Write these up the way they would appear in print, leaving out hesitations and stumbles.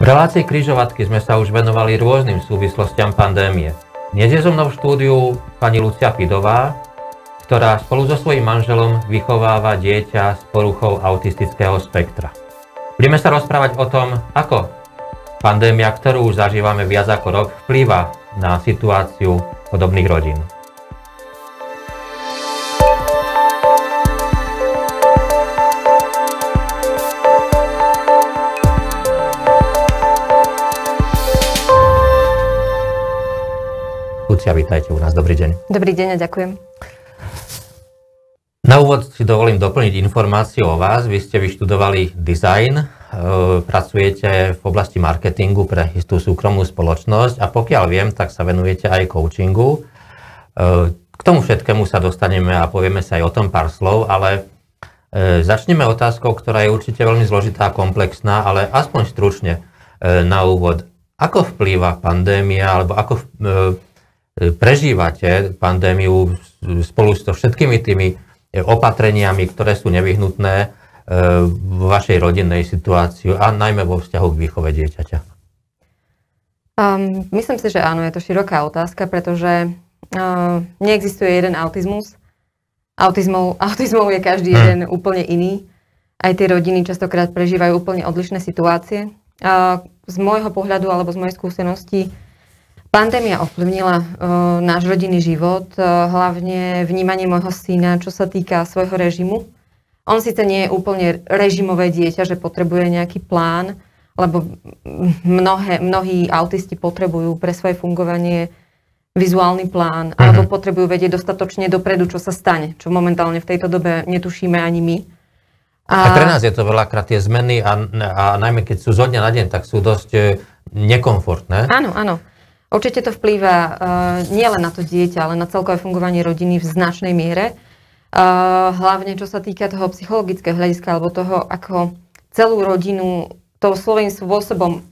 V relácii Križovatky sme sa už venovali rôznym súvislostiam pandémie. Dnes je so mnou v štúdiu pani Lucia Pidová, ktorá spolu so svojím manželom vychováva dieťa s poruchou autistického spektra. Budeme sa rozprávať o tom, ako pandémia, ktorú už zažívame viac ako rok, vplýva na situáciu podobných rodín. Lucia, vítajte u nás. Dobrý deň. Dobrý deň a ďakujem. Na úvod si dovolím doplniť informáciu o vás. Vy ste vyštudovali dizajn, pracujete v oblasti marketingu pre istú súkromnú spoločnosť a pokiaľ viem, tak sa venujete aj coachingu. K tomu všetkému sa dostaneme a povieme sa aj o tom pár slov, ale začneme otázkou, ktorá je určite veľmi zložitá a komplexná, ale aspoň stručne na úvod. Ako vplýva pandémia, alebo ako prežívate pandémiu spolu s všetkými tými opatreniami, ktoré sú nevyhnutné v vašej rodinnej situácii a najmä vo vzťahu k výchove dieťaťa? Myslím si, že áno, je to široká otázka, pretože neexistuje jeden autizmus. Autizmov je každý jeden úplne iný. Aj tie rodiny častokrát prežívajú úplne odlišné situácie. Z môjho pohľadu alebo z mojej skúsenosti pandémia ovplyvnila náš rodinný život, hlavne vnímanie môjho syna, čo sa týka svojho režimu. On síce nie je úplne režimové dieťa, že potrebuje nejaký plán, lebo mnohí autisti potrebujú pre svoje fungovanie vizuálny plán, alebo potrebujú vedieť dostatočne dopredu, čo sa stane, čo momentálne v tejto dobe netušíme ani my. A pre nás je to veľakrát tie zmeny a najmä keď sú zo dňa na deň, tak sú dosť nekomfortné. Áno, áno. Určite to vplýva nielen na to dieťa, ale na celkové fungovanie rodiny v značnej miere. Hlavne čo sa týka toho psychologického hľadiska, alebo toho, ako celú rodinu to svojím spôsobom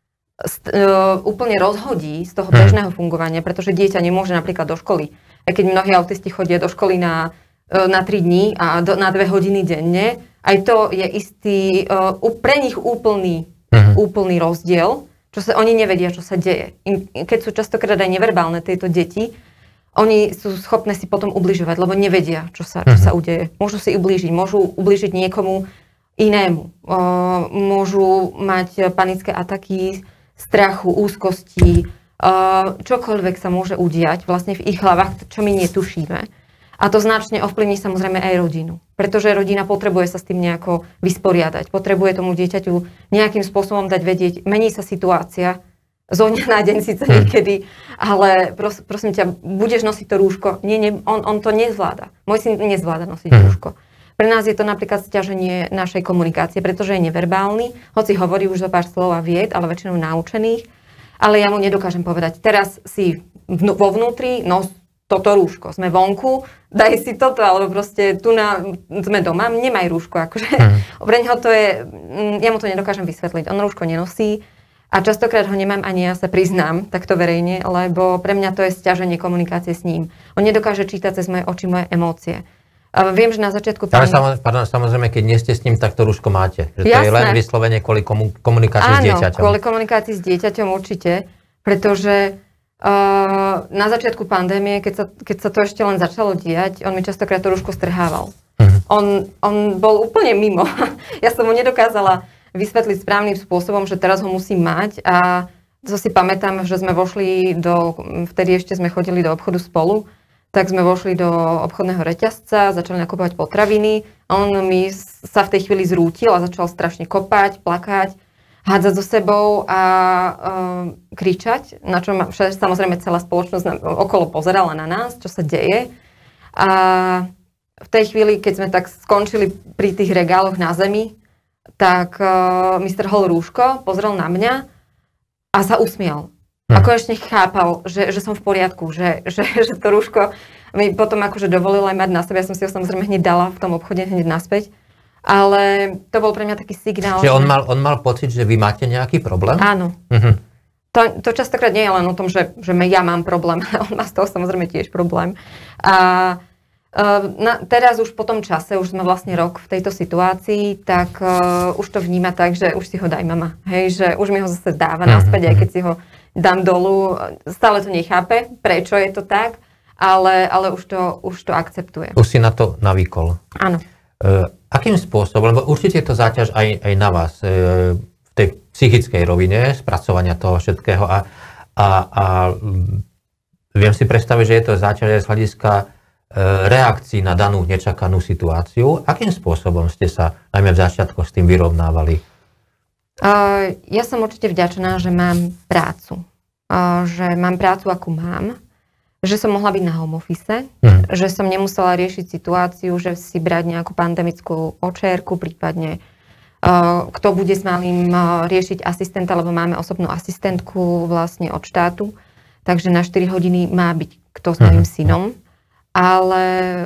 úplne rozhodí z toho bežného fungovania, pretože dieťa nemôže napríklad do školy. Aj keď mnohí autisti chodia do školy na 3 dní a na 2 hodiny denne, aj to je istý, pre nich úplný rozdiel, čo sa oni nevedia, čo sa deje. Keď sú častokrát aj neverbálne tieto deti, oni sú schopné si potom ubližovať, lebo nevedia, čo sa udeje. Môžu si ublížiť, môžu ublížiť niekomu inému. Môžu mať panické ataky, strachu, úzkosti, čokoľvek sa môže udiať vlastne v ich hlavách, čo my netušíme. A to značne ovplyvní samozrejme aj rodinu. Pretože rodina potrebuje sa s tým nejako vysporiadať. Potrebuje tomu dieťaťu nejakým spôsobom dať vedieť, mení sa situácia, zo dňa na deň síce niekedy, ale prosím ťa, budeš nosiť to rúško. Nie, on to nezvláda. Môj syn nezvláda nosiť rúško. Pre nás je to napríklad sťaženie našej komunikácie, pretože je neverbálny, hoci hovorí už zo pár slov a vied, ale väčšinou naučených. Ale ja mu nedokážem povedať, teraz si vo vnútri nos toto rúško. Sme vonku, daj si toto, alebo proste sme doma, nemaj rúško. Akože. Pre neho to je, ja mu to nedokážem vysvetliť. On rúško nenosí a častokrát ho nemám ani ja sa priznám takto verejne, lebo pre mňa to je sťaženie komunikácie s ním. On nedokáže čítať cez moje oči, moje emócie. A viem, že na začiatku... Ale samozrejme, keď nie ste s ním, tak to rúško máte. Že to je len vyslovene kvôli komunikácii s dieťaťom. Áno, kvôli komunikácii s dieťaťom určite, pretože na začiatku pandémie, keď sa to ešte len začalo diať, on mi častokrát to rúško strhával. On bol úplne mimo. Ja som mu nedokázala vysvetliť správnym spôsobom, že teraz ho musím mať a to si pamätám, že sme vošli vtedy ešte sme chodili do obchodu spolu, tak sme vošli do obchodného reťazca, začali nakupovať potraviny a on mi sa v tej chvíli zrútil a začal strašne kopať, plakať, hádzať so sebou a kričať, na čo samozrejme celá spoločnosť okolo pozerala na nás, čo sa deje. A v tej chvíli, keď sme tak skončili pri tých regáloch na zemi, tak mi strhol rúško, pozrel na mňa a sa usmial. A konečne chápal, že som v poriadku, že to rúško mi potom akože dovolil aj mať na sebe. Ja som si ho samozrejme hneď dala v tom obchode hneď naspäť. Ale to bol pre mňa taký signál. Čiže on mal pocit, že vy máte nejaký problém? Áno. To častokrát nie je len o tom, že ja mám problém. On má z toho samozrejme tiež problém. A Teraz už po tom čase, už sme vlastne rok v tejto situácii, tak už to vníma tak, že už si ho daj mama. Hej, že už mi ho zase dáva naspäť, aj keď si ho dám dolu. Stále to nechápe, prečo je to tak, ale už to akceptuje. Už si na to navykol. Áno. Akým spôsobom, lebo určite je to záťaž aj na vás v tej psychickej rovine, spracovania toho všetkého a viem si predstaviť, že je to záťaž aj z hľadiska reakcií na danú nečakanú situáciu. Akým spôsobom ste sa najmä v začiatku s tým vyrovnávali? Ja som určite vďačná, že mám prácu. Že mám prácu, akú mám. Že som mohla byť na home office. Že som nemusela riešiť situáciu, že si brať nejakú pandemickú očérku, prípadne kto bude s malým riešiť asistenta, lebo máme osobnú asistentku vlastne od štátu. Takže na 4 hodiny má byť kto s mojím synom. Ale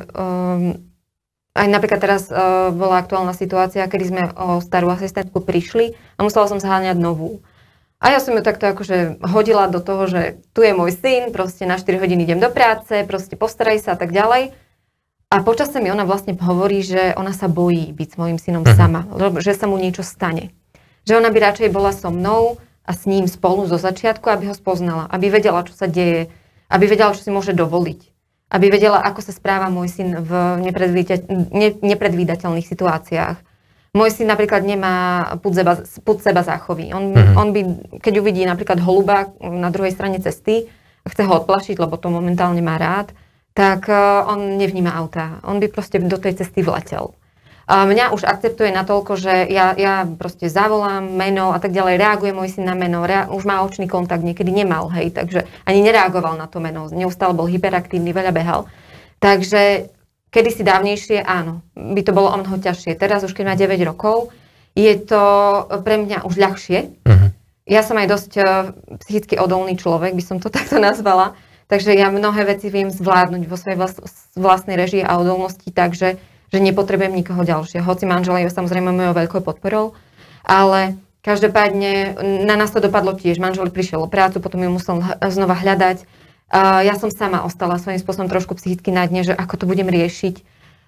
aj napríklad teraz bola aktuálna situácia, kedy sme o starú asistentku prišli a musela som zháňať novú. A ja som ju takto akože hodila do toho, že tu je môj syn, proste na 4 hodiny idem do práce, proste postaraj sa a tak ďalej. A počasie mi ona vlastne hovorí, že ona sa bojí byť s mojím synom sama, že sa mu niečo stane. Že ona by radšej bola so mnou a s ním spolu zo začiatku, aby ho spoznala, aby vedela, čo sa deje, aby vedela, čo si môže dovoliť. Aby vedela, ako sa správa môj syn v nepredvídateľných situáciách. Môj syn napríklad nemá pud seba záchovy. On by, keď uvidí napríklad holuba na druhej strane cesty a chce ho odplašiť, lebo to momentálne má rád, tak on nevníma auta. On by proste do tej cesty vletel. A mňa už akceptuje natoľko, že ja proste zavolám meno a tak ďalej, reaguje môj syn na meno, už má očný kontakt, niekedy nemal, hej, takže ani nereagoval na to meno, neustále bol hyperaktívny, veľa behal. Takže kedysi dávnejšie, áno, by to bolo o mnoho ťažšie. Teraz už keď má 9 rokov, je to pre mňa už ľahšie. Ja som aj dosť psychicky odolný človek, by som to takto nazvala, takže ja mnohé veci viem zvládnuť vo svojej vlastnej režii a odolnosti, takže že nepotrebujem nikoho ďalšieho. Hoci manžel je samozrejme mojou veľkou podporou, ale každopádne na nás to dopadlo tiež. Manžel prišiel o prácu, potom ju musel znova hľadať. Ja som sama ostala svojím spôsobom trošku psychicky na dne, že ako to budem riešiť.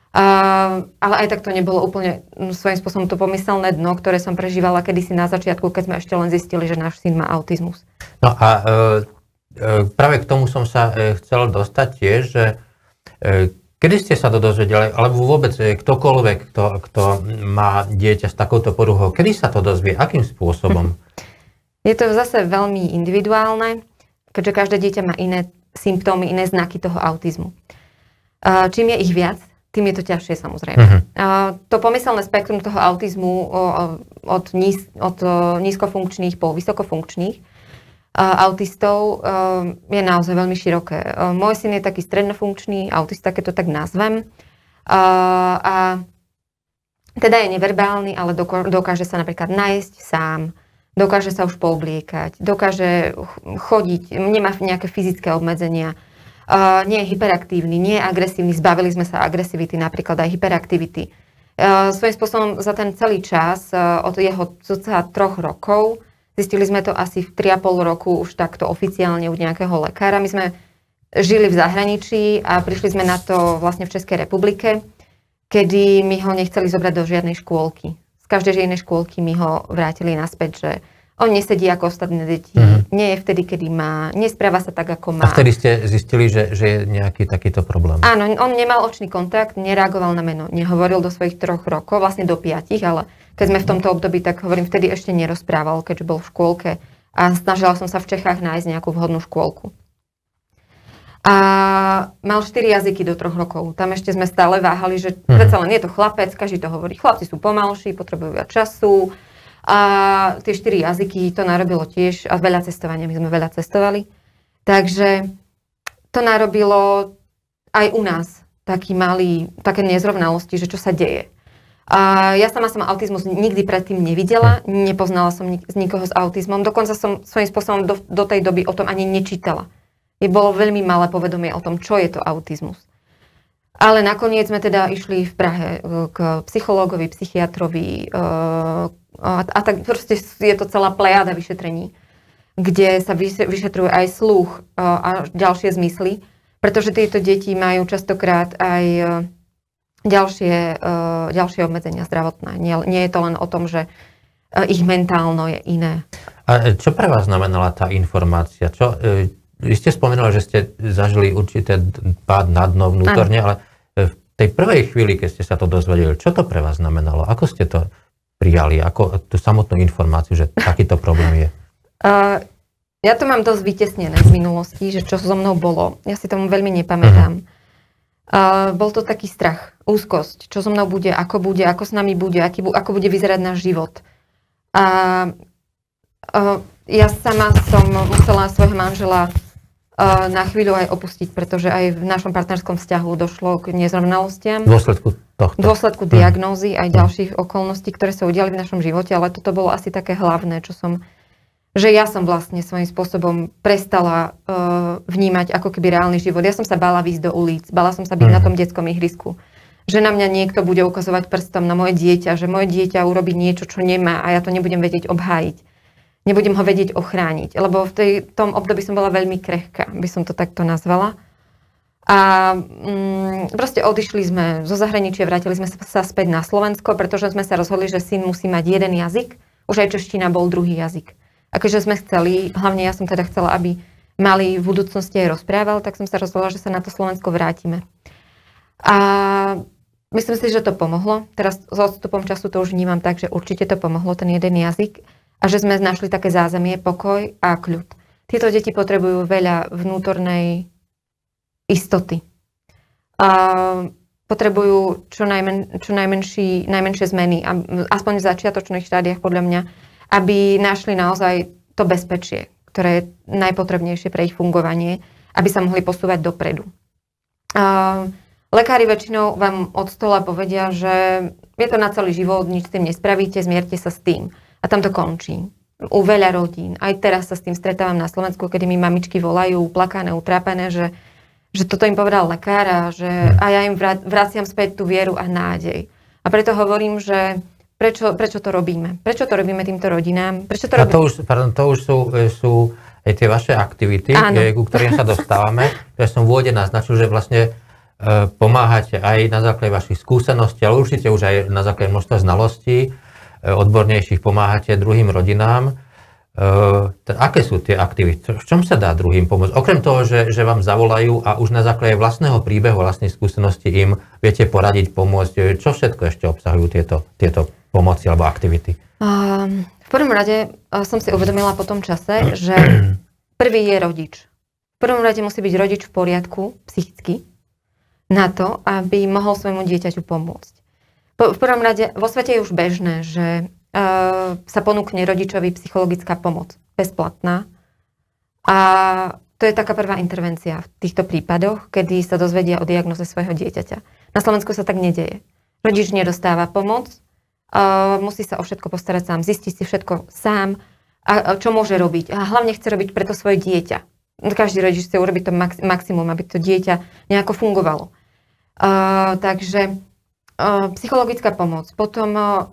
Ale aj tak to nebolo úplne svojím spôsobom to pomyselné dno, ktoré som prežívala kedysi na začiatku, keď sme ešte len zistili, že náš syn má autizmus. No a práve k tomu som sa chcel dostať tiež, že kedy ste sa to dozvedeli, alebo vôbec ktokoľvek, kto má dieťa s takouto poruchou, kedy sa to dozvie, akým spôsobom? Je to zase veľmi individuálne, keďže každé dieťa má iné symptómy, iné znaky toho autizmu. Čím je ich viac, tým je to ťažšie samozrejme. To pomyselné spektrum toho autizmu od nízkofunkčných po vysokofunkčných autistov je naozaj veľmi široké. Môj syn je taký strednofunkčný autista, keď to tak nazvem. A teda je neverbálny, ale dokáže sa napríklad nájsť sám, dokáže sa už poobliekať, dokáže chodiť, nemá nejaké fyzické obmedzenia, nie je hyperaktívny, nie je agresívny, zbavili sme sa agresivity, napríklad aj hyperaktivity. Svojím spôsobom za ten celý čas od jeho cca 3 rokov zistili sme to asi v 3,5 roku už takto oficiálne u nejakého lekára. My sme žili v zahraničí a prišli sme na to vlastne v Českej republike, kedy mi ho nechceli zobrať do žiadnej škôlky. Z každej jednej škôlky mi ho vrátili naspäť, že on nesedí ako ostatné deti, nie je vtedy, kedy má, nespráva sa tak, ako má. A vtedy ste zistili, že je nejaký takýto problém? Áno, on nemal očný kontakt, nereagoval na meno, nehovoril do svojich 3 rokov, vlastne do 5, ale keď sme v tomto období, tak hovorím, vtedy ešte nerozprával, keďže bol v škôlke a snažila som sa v Čechách nájsť nejakú vhodnú škôlku. A mal 4 jazyky do 3 rokov. Tam ešte sme stále váhali, že predsa len je to chlapec, každý to hovorí. Chlapci sú pomalší, potrebujú viac času. A tie 4 jazyky to narobilo tiež a veľa cestovania, my sme veľa cestovali. Takže to narobilo aj u nás také nezrovnalosti, že čo sa deje. A ja sama som autizmus nikdy predtým nevidela, nepoznala som nikoho s autizmom, dokonca som svojím spôsobom do tej doby o tom ani nečítala. Bolo veľmi malé povedomie o tom, čo je to autizmus. Ale nakoniec sme teda išli v Prahe k psychológovi, psychiatrovi a tak proste je to celá plejada vyšetrení, kde sa vyšetrujú aj sluch a ďalšie zmysly, pretože tieto deti majú častokrát aj ďalšie obmedzenia zdravotné. Nie je to len o tom, že ich mentálno je iné. A čo pre vás znamenala tá informácia? Vy ste spomenuli, že ste zažili určité pád na dno vnútorne, ale v tej prvej chvíli, keď ste sa to dozvedeli, čo to pre vás znamenalo? Ako ste to prijali? Ako tú samotnú informáciu, že takýto problém je? Ja to mám dosť vytesnené z minulosti, že čo so mnou bolo. Ja si tomu veľmi nepamätám. Bol to taký strach, úzkosť, čo so mnou bude, ako s nami bude, ako bude vyzerať náš život. Ja sama som musela svojho manžela na chvíľu aj opustiť, pretože aj v našom partnerskom vzťahu došlo k nezrovnalostiam. V dôsledku tohto. V dôsledku diagnózy aj ďalších okolností, ktoré sa udiali v našom živote, ale toto bolo asi také hlavné, že ja som vlastne svojím spôsobom prestala vnímať ako keby reálny život. Ja som sa bála výjsť do ulic, bála som sa byť na tom detskom ihrisku. Že na mňa niekto bude ukazovať prstom na moje dieťa, že moje dieťa urobí niečo, čo nemá a ja to nebudem vedieť obhájiť. Nebudem ho vedieť ochrániť, lebo v tom období som bola veľmi krehká, by som to takto nazvala. A proste odišli sme zo zahraničia, vrátili sme sa späť na Slovensko, pretože sme sa rozhodli, že syn musí mať jeden jazyk, už aj čeština bol druhý jazyk. A keďže sme chceli, hlavne ja som teda chcela, aby mali v budúcnosti aj rozprával, tak som sa rozhodla, že sa na to Slovensko vrátime. A myslím si, že to pomohlo. Teraz s odstupom času to už vnímam tak, že určite to pomohlo, ten jeden jazyk. A že sme našli také zázemie, pokoj a kľud. Tieto deti potrebujú veľa vnútornej istoty. Potrebujú čo najmenšie zmeny, aspoň v začiatočných štádiách podľa mňa, aby našli naozaj to bezpečie, ktoré je najpotrebnejšie pre ich fungovanie, aby sa mohli posúvať dopredu. Lekári väčšinou vám od stola povedia, že je to na celý život, nič s tým nespravíte, zmierte sa s tým. A tam to končí. U veľa rodín. Aj teraz sa s tým stretávam na Slovensku, kedy mi mamičky volajú uplakané, utrápené, že toto im povedal lekár a ja im vraciam späť tú vieru a nádej. A preto hovorím, že prečo to robíme? Prečo to robíme týmto rodinám? A to už sú aj tie vaše aktivity, ku ktorým sa dostávame. Ja som v úvode naznačil, že vlastne pomáhate aj na základe vašich skúseností, ale určite už aj na základe množstva znalostí odbornejších pomáhate druhým rodinám. Aké sú tie aktivity? V čom sa dá druhým pomôcť? Okrem toho, že vám zavolajú a už na základe vlastného príbehu, vlastnej skúsenosti im viete poradiť, pomôcť, čo všetko ešte obsahujú tieto pomoci alebo aktivity? V prvom rade som si uvedomila po tom čase, že prvý je rodič. V prvom rade musí byť rodič v poriadku psychicky na to, aby mohol svojmu dieťaťu pomôcť. V prvom rade, vo svete je už bežné, že sa ponúkne rodičovi psychologická pomoc, bezplatná. A to je taká prvá intervencia v týchto prípadoch, kedy sa dozvedia o diagnoze svojho dieťaťa. Na Slovensku sa tak nedeje. Rodič nedostáva pomoc, musí sa o všetko postarať sám, zistí si všetko sám, a čo môže robiť. A hlavne chce robiť preto svoje dieťa. Každý rodič chce urobiť to maximum, aby to dieťa nejako fungovalo. Takže psychologická pomoc. Potom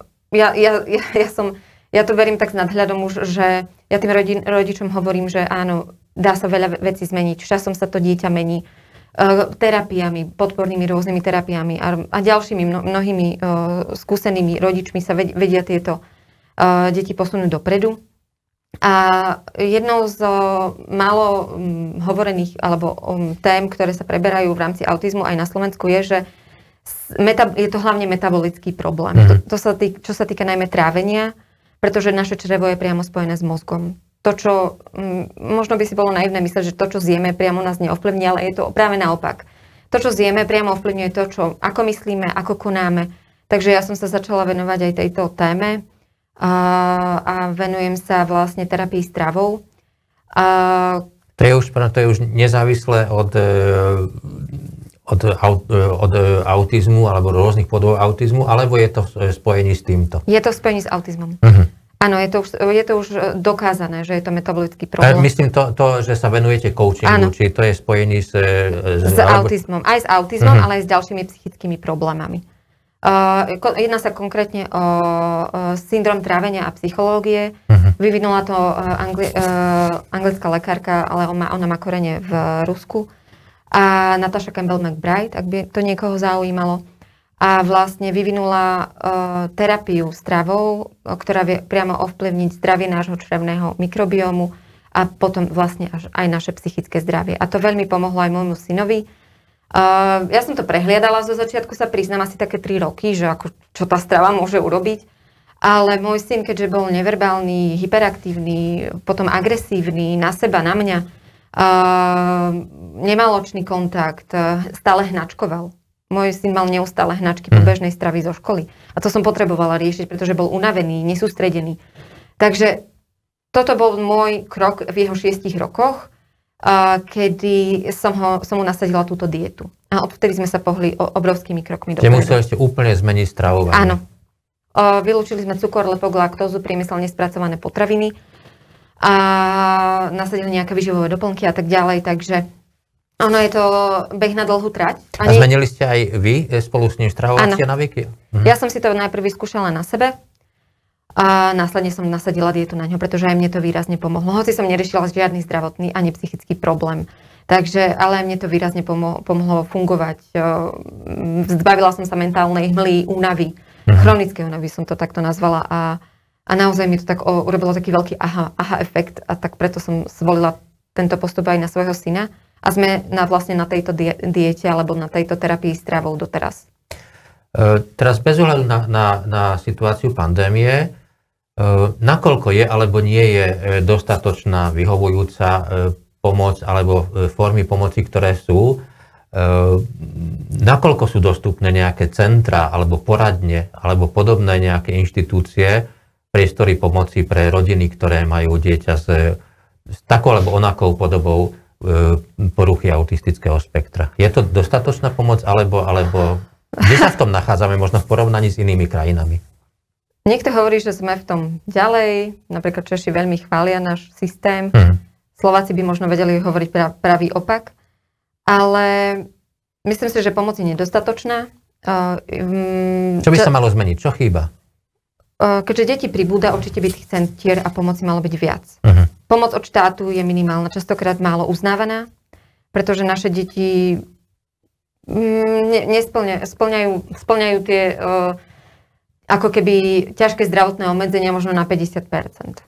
ja to verím tak s nadhľadom už, že ja tým rodičom hovorím, že áno, dá sa veľa vecí zmeniť. Časom sa to dieťa mení terapiami, podpornými rôznymi terapiami a ďalšími mnohými skúsenými rodičmi sa vedia tieto deti posunúť dopredu. A jednou z málo hovorených alebo tém, ktoré sa preberajú v rámci autizmu aj na Slovensku je, že je to hlavne metabolický problém. Čo sa týka najmä trávenia, pretože naše črevo je priamo spojené s mozgom. To, čo možno by si bolo naivné myslieť, že to, čo zjeme, priamo nás neovplyvní, ale je to práve naopak. To, čo zjeme, priamo ovplyvňuje to, ako myslíme, ako konáme. Takže ja som sa začala venovať aj tejto téme a venujem sa vlastne terapii stravou. To je už nezávislé od autizmu alebo rôznych podôb autizmu, alebo je to v spojení s týmto? Je to v spojení s autizmom. Áno, je to už dokázané, že je to metabolický problém. Myslím to, že sa venujete coachingu, či to je spojení s autizmom. Aj s autizmom, ale aj s ďalšími psychickými problémami. Jedná sa konkrétne o syndrom trávenia a psychológie. Vyvinula to anglická lekárka, ale ona má korene v Rusku. a Natasha Campbell-McBride, ak by to niekoho zaujímalo. A vlastne vyvinula terapiu stravou, ktorá vie priamo ovplyvniť zdravie nášho črevného mikrobiomu a potom vlastne až aj naše psychické zdravie. A to veľmi pomohlo aj môjmu synovi. Ja som to prehliadala zo začiatku, sa priznám, asi také 3 roky, že ako, čo tá strava môže urobiť. Ale môj syn, keďže bol neverbálny, hyperaktívny, potom agresívny na seba, na mňa, nemal očný kontakt, stále hnačkoval. Môj syn mal neustále hnačky po bežnej stravy zo školy. A to som potrebovala riešiť, pretože bol unavený, nesústredený. Takže toto bol môj krok v jeho 6 rokoch, kedy som mu nasadila túto dietu. A odvtedy sme sa pohli obrovskými krokmi dopredu. Museli ste úplne zmeniť stravovanie. Áno. Vylúčili sme cukor, lepok, laktózu, priemyselne spracované potraviny a nasadili nejaké výživové doplnky a tak ďalej, takže ono je to beh na dlhú trať. A zmenili ste aj vy spolu s ním stravovacie návyky? Ja som si to najprv vyskúšala na sebe a následne som nasadila dietu na ňo, pretože aj mne to výrazne pomohlo. Hoci som neriešila žiadny zdravotný ani psychický problém. Takže, ale aj mne to výrazne pomohlo fungovať. Zbavila som sa mentálnej hmly, únavy, chronickej únavy som to takto nazvala a naozaj mi to tak urobilo taký veľký aha efekt a tak preto som zvolila tento postup aj na svojho syna. A sme vlastne na tejto diete alebo na tejto terapii stravou doteraz. Teraz bez ohľadu na situáciu pandémie, nakoľko je alebo nie je dostatočná vyhovujúca pomoc alebo formy pomoci, ktoré sú, nakoľko sú dostupné nejaké centra alebo poradne alebo podobné nejaké inštitúcie, priestory pomoci pre rodiny, ktoré majú dieťa s takou alebo onakou podobou poruchy autistického spektra. Je to dostatočná pomoc, alebo kde sa v tom nachádzame možno v porovnaní s inými krajinami? Niekto hovorí, že sme v tom ďalej, napríklad Češi veľmi chvália náš systém, Slováci by možno vedeli hovoriť pravý opak, ale myslím si, že pomoc je nedostatočná. Čo by sa malo zmeniť? Čo chýba? Keďže deti pribúda, určite by tých centier a pomoci malo byť viac. Pomoc od štátu je minimálna, častokrát málo uznávaná, pretože naše deti splňajú tie ako keby ťažké zdravotné obmedzenia možno na 50%.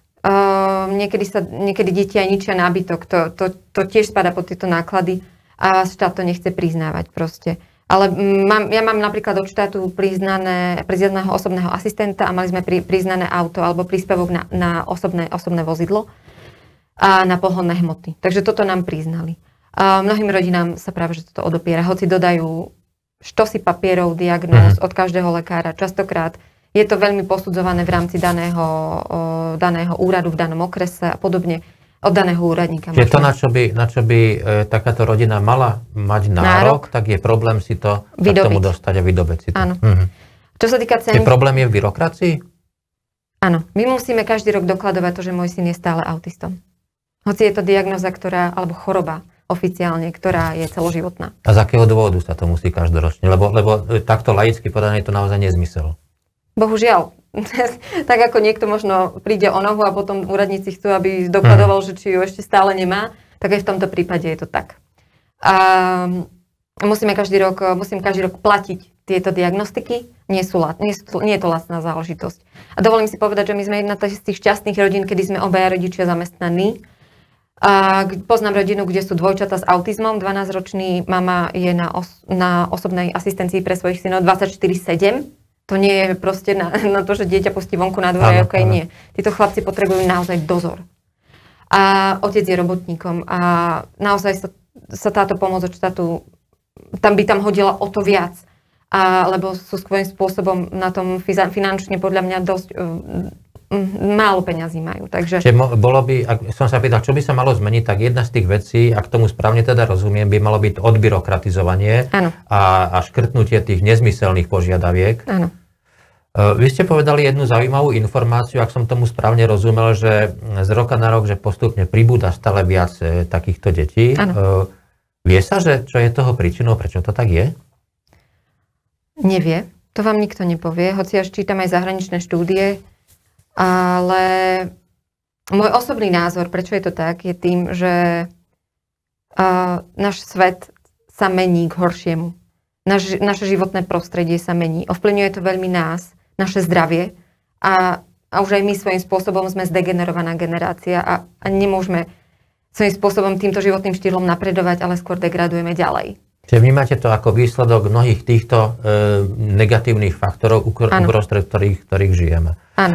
Niekedy deti aj ničia nábytok, to tiež spadá pod tieto náklady a štát to nechce priznávať proste. Ale ja mám napríklad od štátu priznaného osobného asistenta a mali sme priznané auto alebo príspevok na osobné vozidlo a na pohonné hmoty. Takže toto nám priznali. A mnohým rodinám sa práve že toto odopiera. Hoci dodajú štosy papierov, diagnóz od každého lekára. Častokrát je to veľmi posudzované v rámci daného úradu v danom okrese a podobne. Od daného úradníka. Čiže to, na čo by takáto rodina mala mať nárok, tak je problém si to k tomu dostať a vydobeť si to. Áno. Čo sa týka ceny... Problém je v byrokracii? Áno. My musíme každý rok dokladovať to, že môj syn je stále autistom. Hoci je to diagnóza, alebo choroba oficiálne, ktorá je celoživotná. A z akého dôvodu sa to musí každoročne? Lebo takto laicky podané je to naozaj nezmysel. Bohužiaľ. Tak ako niekto možno príde o nohu a potom úradníci chcú, aby dokladoval, že či ju ešte stále nemá, tak aj v tomto prípade je to tak. A musím každý rok platiť tieto diagnostiky. Nie je to lacná záležitosť. A dovolím si povedať, že my sme jedna z tých šťastných rodín, kedy sme obaja rodičia zamestnaní. A poznám rodinu, kde sú dvojčatá s autizmom. 12-ročný mama je na osobnej asistencii pre svojich synov 24/7. To nie je proste na to, že dieťa pustí vonku na dvore, nie. Títo chlapci potrebujú naozaj dozor. A otec je robotníkom a naozaj sa táto pomoc od štátu tam hodila o to viac. Lebo sú svojím spôsobom na tom finančne podľa mňa dosť málo peňazí majú. Takže... Čiže bolo by, ak som sa pýtal, čo by sa malo zmeniť, tak jedna z tých vecí, ak tomu správne teda rozumiem, by malo byť odbyrokratizovanie a škrtnutie tých nezmyselných požiadaviek. Áno. Vy ste povedali jednu zaujímavú informáciu, ak som tomu správne rozumel, že z roka na rok, že postupne pribúda stále viac takýchto detí. Vie sa, že čo je toho príčinou, prečo to tak je? Nevie. To vám nikto nepovie, hoci až čítam aj zahraničné štúdie. Ale môj osobný názor, prečo je to tak, je tým, že náš svet sa mení k horšiemu. Naše životné prostredie sa mení. Ovplyvňuje to veľmi nás, naše zdravie a už aj my svojím spôsobom sme zdegenerovaná generácia a nemôžeme svojím spôsobom týmto životným štýlom napredovať, ale skôr degradujeme ďalej. Čiže vnímate to ako výsledok mnohých týchto negatívnych faktorov, uprostred ktorých žijeme. Áno.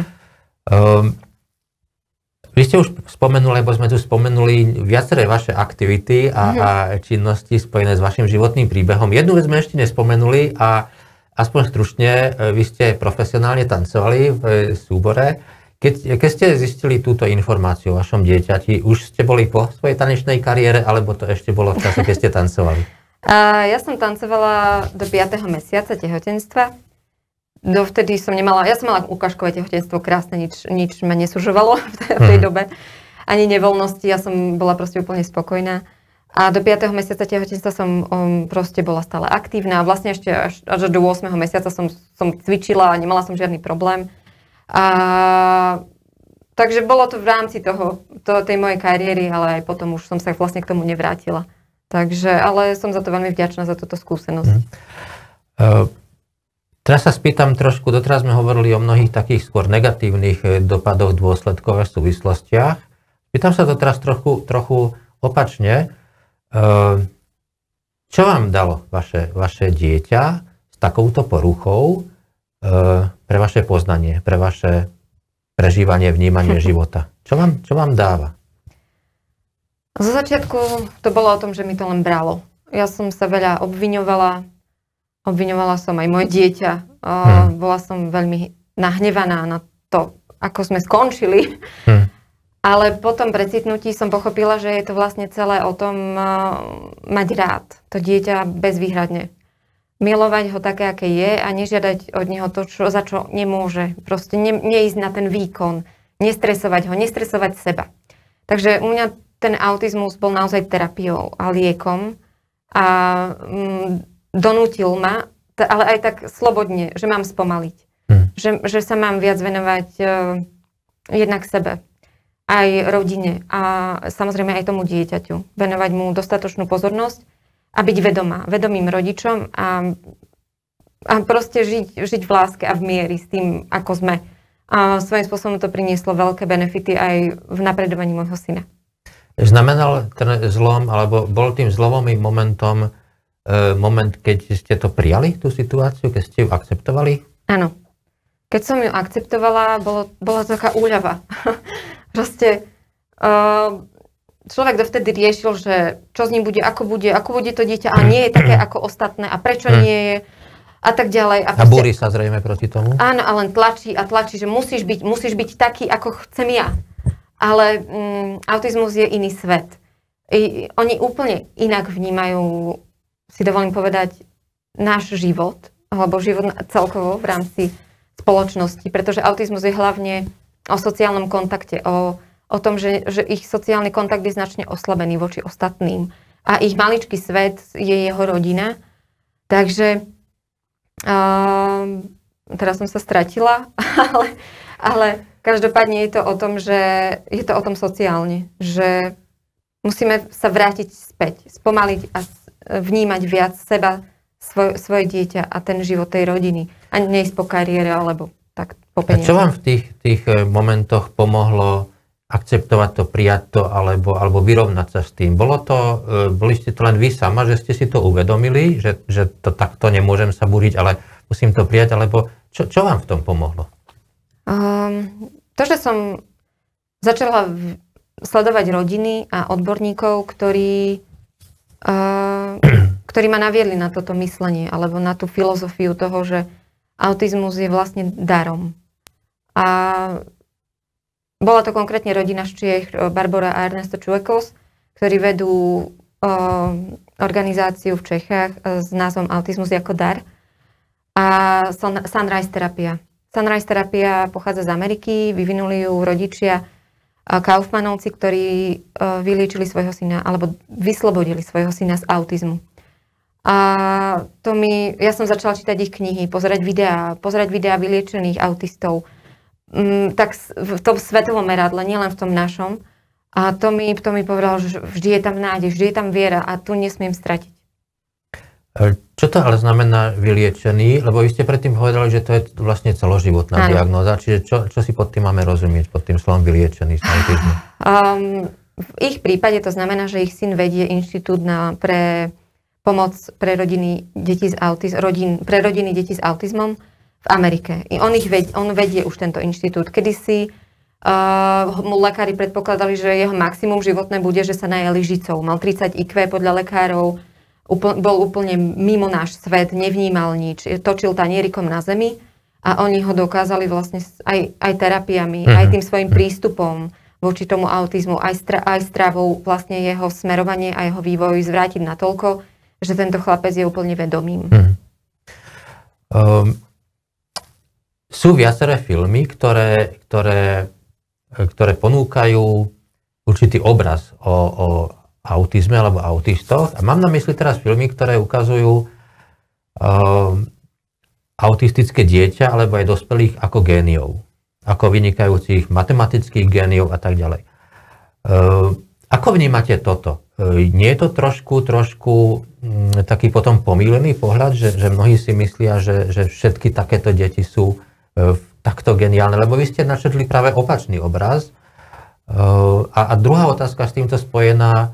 Vy ste už spomenuli, lebo sme tu spomenuli viaceré vaše aktivity a činnosti spojené s vašim životným príbehom. Jednu vec sme ešte nespomenuli a aspoň stručne, vy ste profesionálne tancovali v súbore. Keď ste zistili túto informáciu o vašom dieťati, už ste boli po svojej tanečnej kariére, alebo to ešte bolo v čase, keď ste tancovali? Ja som tancovala do 5. mesiaca tehotenstva. Dovtedy som mala ukážkové tehotenstvo, krásne, nič ma nesúžovalo v tej dobe. Ani nevoľnosti, ja som bola proste úplne spokojná. A do 5. mesiaca tehotenstva som proste bola stále aktívna. Vlastne ešte až do 8. mesiaca som cvičila a nemala som žiadny problém. Takže bolo to v rámci tej mojej kariéry, ale aj potom už som sa vlastne k tomu nevrátila. Takže, ale som za to veľmi vďačná, za túto skúsenosť. Teraz sa spýtam trošku, doteraz sme hovorili o mnohých takých skôr negatívnych dopadoch, dôsledkoch a súvislostiach. Spýtam sa to teraz trochu opačne. Čo vám dalo vaše dieťa s takouto poruchou pre vaše poznanie, pre vaše prežívanie, vnímanie života? Čo vám dáva? Zo začiatku to bolo o tom, že mi to len bralo. Ja som sa veľa obviňovala. Obviňovala som aj moje dieťa. Bola som veľmi nahnevaná na to, ako sme skončili. Ale potom precitnutí som pochopila, že je to vlastne celé o tom mať rád to dieťa bezvýhradne. Milovať ho také, aké je a nežiadať od neho to, za čo nemôže. Proste neísť na ten výkon. Nestresovať ho, nestresovať seba. Takže u mňa ten autizmus bol naozaj terapiou a liekom. A donútil ma, ale aj tak slobodne, že mám spomaliť. Že sa mám viac venovať jednak sebe, aj rodine a samozrejme aj tomu dieťaťu. Venovať mu dostatočnú pozornosť a byť vedomým rodičom a proste žiť v láske a v mieri s tým, ako sme. A svojím spôsobom to prinieslo veľké benefity aj v napredovaní môjho syna. Znamenal ten zlom, alebo bol tým zlomovým momentom moment, keď ste to prijali, tú situáciu, keď ste ju akceptovali? Áno. Keď som ju akceptovala, bola to taká úľava. Proste človek dovtedy riešil, že čo s ním bude, ako bude to dieťa a nie je také ako ostatné a prečo nie je a tak ďalej. A búri sa zrejme proti tomu? Áno, a len tlačí, že musíš byť taký, ako chcem ja. Ale autizmus je iný svet. Oni úplne inak vnímajú, si dovolím povedať, náš život, alebo život celkovo v rámci spoločnosti, pretože autizmus je hlavne o sociálnom kontakte, o tom, že ich sociálny kontakt je značne oslabený voči ostatným. A ich maličký svet je jeho rodina. Takže teraz som sa stratila, ale každopádne je to o tom, že je to o tom sociálne, že musíme sa vrátiť späť, spomaliť a vnímať viac seba, svoje dieťa a ten život tej rodiny. A neísť po kariére, alebo tak po peniaze. A čo vám v tých momentoch pomohlo akceptovať to, prijať to, alebo vyrovnať sa s tým? Boli ste to len vy sama, že ste si to uvedomili, že to takto nemôžem sa búriť, ale musím to prijať, alebo čo vám v tom pomohlo? To, že som začala sledovať rodiny a odborníkov, ktorí ma naviedli na toto myslenie alebo na tú filozofiu toho, že autizmus je vlastne darom. A bola to konkrétne rodina z Čiech, Barbora a Ernesto Čuekos, ktorí vedú organizáciu v Čechách s názvom Autizmus ako dar a Sunrise terapia. Sunrise terapia pochádza z Ameriky, vyvinuli ju rodičia Kaufmanovci, ktorí vyliečili svojho syna, alebo vyslobodili svojho syna z autizmu. A ja som začala čítať ich knihy, pozerať videá vyliečených autistov, tak v tom svetovom meradle, nielen v tom našom. A to mi povedalo, že vždy je tam nádej, vždy je tam viera a tu nesmiem stratiť. Čo to ale znamená vyliečený? Lebo vy ste predtým povedali, že to je vlastne celoživotná diagnóza. Čiže čo si pod tým máme rozumieť, pod tým slovom vyliečený z autizmu? V ich prípade to znamená, že ich syn vedie inštitút pre pomoc pre rodiny detí s autizmom v Amerike. On vedie už tento inštitút. Kedysi mu lekári predpokladali, že jeho maximum životné bude, že sa naje lyžicou. Mal 30 IQ podľa lekárov, bol úplne mimo náš svet, nevnímal nič, točil tanierikom na zemi a oni ho dokázali vlastne aj terapiami, aj tým svojim prístupom voči tomu autizmu, aj stravou vlastne jeho smerovanie a jeho vývoj zvrátiť natoľko, že tento chlapec je úplne vedomým. Sú viaceré filmy, ktoré ponúkajú určitý obraz o autizme alebo autistoch. A mám na mysli teraz filmy, ktoré ukazujú autistické dieťa alebo aj dospelých ako géniov. Ako vynikajúcich matematických géniov a tak ďalej. Ako vnímate toto? Nie je to trošku taký potom pomýlený pohľad, že mnohí si myslia, že všetky takéto deti sú takto geniálne? Lebo vy ste načrtli práve opačný obraz. A druhá otázka s týmto spojená,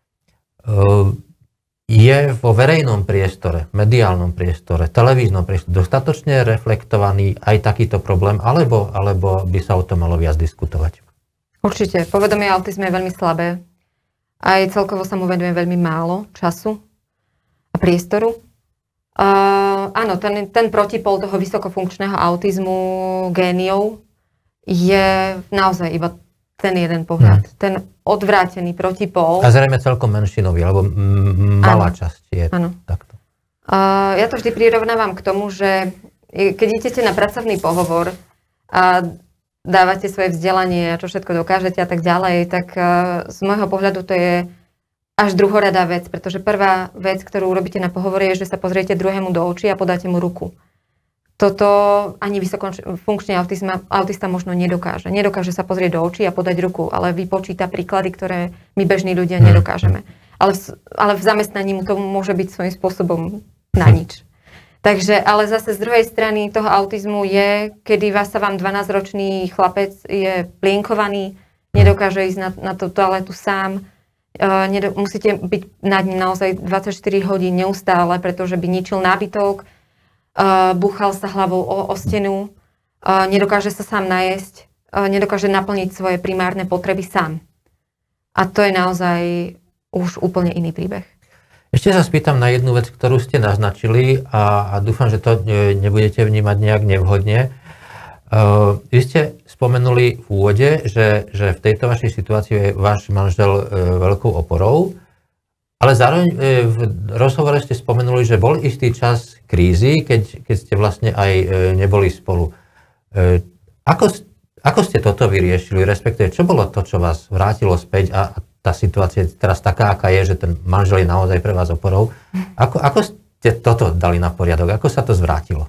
je vo verejnom priestore, mediálnom priestore, televíznom priestore dostatočne reflektovaný aj takýto problém, alebo by sa o tom malo viac diskutovať? Určite. Povedomie o autizme je veľmi slabé. Aj celkovo sa mu venuje veľmi málo času a priestoru. Áno, ten protipol toho vysokofunkčného autizmu géniov je naozaj iba ten jeden pohľad. Ten odvrátený protipol. A zrejme celkom menšinový, alebo malá časť je takto. Ja to vždy prirovnávam k tomu, že keď idete na pracovný pohovor a dávate svoje vzdelanie a čo všetko dokážete a tak ďalej, tak z môjho pohľadu to je až druhoradá vec, pretože prvá vec, ktorú urobíte na pohovore, je, že sa pozriete druhému do očí a podáte mu ruku. Toto ani vysokofunkčný autista možno nedokáže. Nedokáže sa pozrieť do očí a podať ruku, ale vypočíta príklady, ktoré my bežní ľudia nedokážeme. Ale v zamestnaní mu to môže byť svojím spôsobom na nič. Takže, ale zase z druhej strany toho autizmu je, kedy sa vám 12-ročný chlapec je plienkovaný, nedokáže ísť na tú toaletu sám, musíte byť nad ním naozaj 24 hodín neustále, pretože by ničil nábytok, búchal sa hlavou o stenu, nedokáže sa sám najesť, nedokáže naplniť svoje primárne potreby sám. A to je naozaj už úplne iný príbeh. Ešte sa spýtam na jednu vec, ktorú ste naznačili a dúfam, že to nebudete vnímať nejak nevhodne. Vy ste spomenuli v úvode, že v tejto vašej situácii je váš manžel veľkou oporou, ale zároveň v rozhovore ste spomenuli, že bol istý čas krízy, keď ste vlastne aj neboli spolu. Ako ste toto vyriešili, respektíve čo bolo to, čo vás vrátilo späť a tá situácia je teraz taká, aká je, že ten manžel je naozaj pre vás oporou. Ako ste toto dali na poriadok? Ako sa to zvrátilo?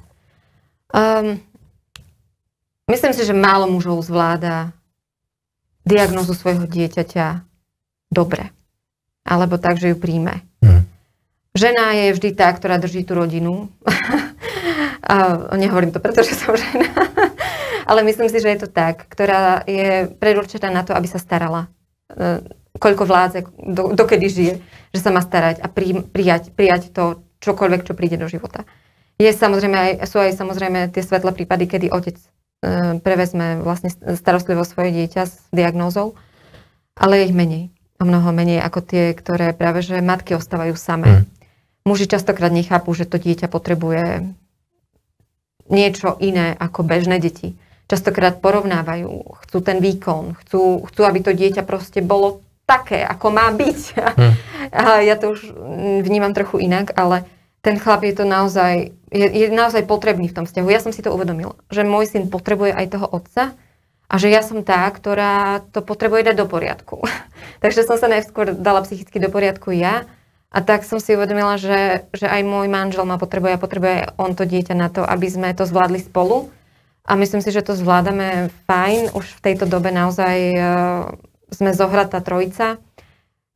Myslím si, že málo mužov zvláda diagnózu svojho dieťaťa dobre. Alebo tak, že ju príjme. Žena je vždy tá, ktorá drží tú rodinu. A nehovorím to, pretože som žena. Ale myslím si, že je to tak, ktorá je predurčená na to, aby sa starala. Koľko vládze, dokedy žije, že sa má starať a prijať to čokoľvek, čo príde do života. Sú aj samozrejme tie svetlé prípady, kedy otec prevezme vlastne starostlivo svoje dieťa s diagnózou, ale je ich menej. O mnoho menej ako tie, ktoré práve že matky ostávajú samé. Muži častokrát nechápu, že to dieťa potrebuje niečo iné ako bežné deti. Častokrát porovnávajú, chcú ten výkon, chcú, aby to dieťa proste bolo také, ako má byť. A ja to už vnímam trochu inak, ale ten chlap je to naozaj, je naozaj potrebný v tom vzťahu. Ja som si to uvedomila, že môj syn potrebuje aj toho otca, a že ja som tá, ktorá to potrebuje dať do poriadku. Takže som sa najskôr dala psychicky do poriadku ja a tak som si uvedomila, že aj môj manžel ma potrebuje a potrebuje on to dieťa na to, aby sme to zvládli spolu. A myslím si, že to zvládame fajn. Už v tejto dobe naozaj sme zohratá trojica.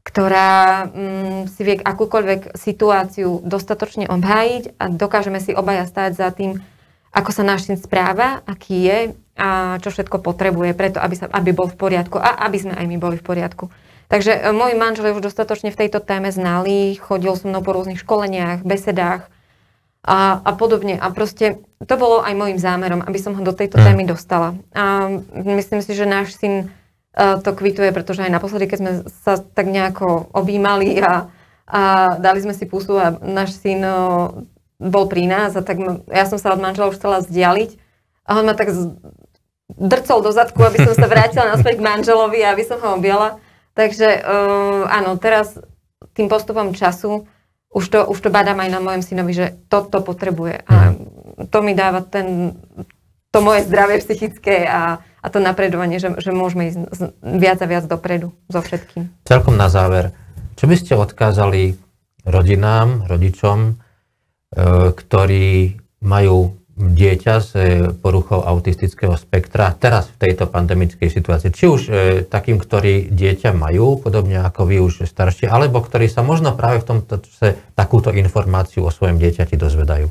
ktorá si vie akúkoľvek situáciu dostatočne obhájiť a dokážeme si obaja stáť za tým, ako sa náš syn správa, aký je a čo všetko potrebuje preto, aby bol v poriadku a aby sme aj my boli v poriadku. Takže môj manžel je už dostatočne v tejto téme znalý, chodil so mnou po rôznych školeniach, besedách a podobne. A proste to bolo aj môjim zámerom, aby som ho do tejto témy dostala. A myslím si, že náš syn to kvituje, pretože aj naposledy, keď sme sa tak nejako objímali a dali sme si pusu a náš syn bol pri nás a tak ja som sa od manžela už chcela vzdialiť a on ma tak drcol do zadku, aby som sa vrátila naspäť k manželovi a aby som ho objala. Takže áno, teraz tým postupom času už to badám aj na mojom synovi, že toto potrebuje. A to mi dáva to moje zdravie psychické a to napredovanie, že môžeme ísť viac a viac dopredu so všetkým. Celkom na záver, čo by ste odkázali rodinám, rodičom, ktorí majú dieťa s poruchou autistického spektra teraz v tejto pandemickej situácii? Či už takým, ktorí dieťa majú, podobne ako vy už starší, alebo ktorí sa možno práve v tomto čase takúto informáciu o svojom dieťati dozvedajú?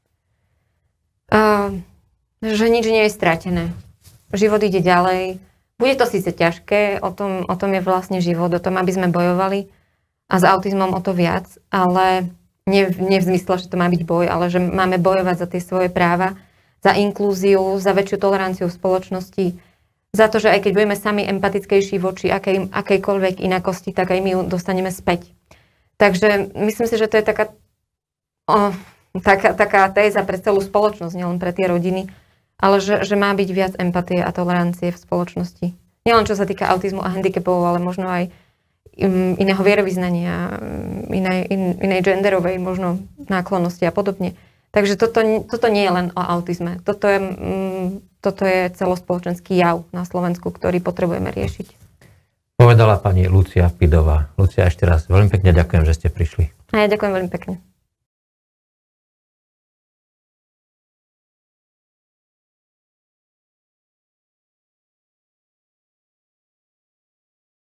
Že nič nie je stratené. Život ide ďalej. Bude to síce ťažké, o tom je vlastne život, o tom, aby sme bojovali a s autizmom o to viac, ale nie v zmysle, že to má byť boj, ale že máme bojovať za tie svoje práva, za inklúziu, za väčšiu toleranciu v spoločnosti, za to, že aj keď budeme sami empatickejší voči akejkoľvek inakosti, tak aj my ju dostaneme späť. Takže myslím si, že to je taká téza pre celú spoločnosť, nielen pre tie rodiny, ale že má byť viac empatie a tolerancie v spoločnosti. Nielen čo sa týka autizmu a handicapov, ale možno aj iného vierovyznania, inej genderovej možno náklonnosti a podobne. Takže toto nie je len o autizme. Toto je celospoločenský jav na Slovensku, ktorý potrebujeme riešiť. Povedala pani Lucia Pidová. Lucia, ešte raz veľmi pekne ďakujem, že ste prišli. A ja ďakujem veľmi pekne.